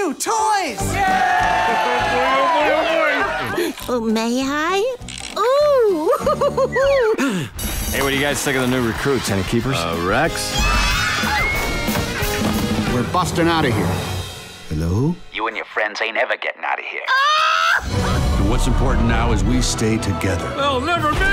new toys! Oh, may I? Ooh! Hey, what do you guys think of the new recruits? Any keepers? Rex? We're busting out of here. Hello? You and your friends ain't ever getting out of here. And what's important now is we stay together. They'll never be!